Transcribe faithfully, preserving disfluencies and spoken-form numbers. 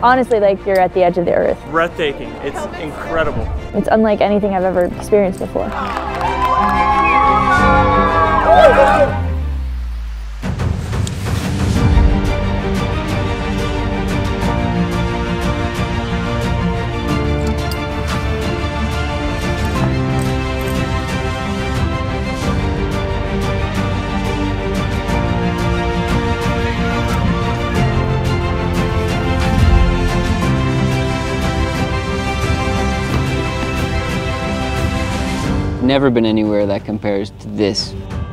honestly like you're at the edge of the earth. Breathtaking. It's incredible. It's unlike anything I've ever experienced before. Never been anywhere that compares to this.